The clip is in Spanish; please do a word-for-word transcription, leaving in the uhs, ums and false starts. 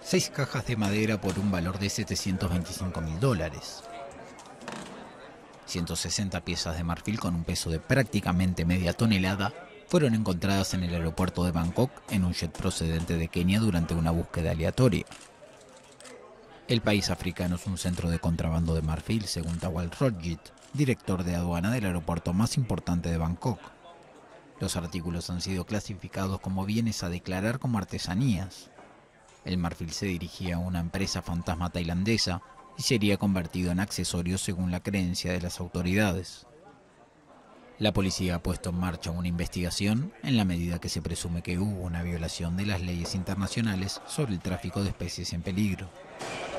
Seis cajas de madera por un valor de setecientos veinticinco mil dólares. ciento sesenta piezas de marfil con un peso de prácticamente media tonelada fueron encontradas en el aeropuerto de Bangkok en un jet procedente de Kenia durante una búsqueda aleatoria. El país africano es un centro de contrabando de marfil, según Tawal Rojit, director de aduana del aeropuerto más importante de Bangkok. Los artículos han sido clasificados como bienes a declarar como artesanías. El marfil se dirigía a una empresa fantasma tailandesa y sería convertido en accesorios según la creencia de las autoridades. La policía ha puesto en marcha una investigación en la medida que se presume que hubo una violación de las leyes internacionales sobre el tráfico de especies en peligro.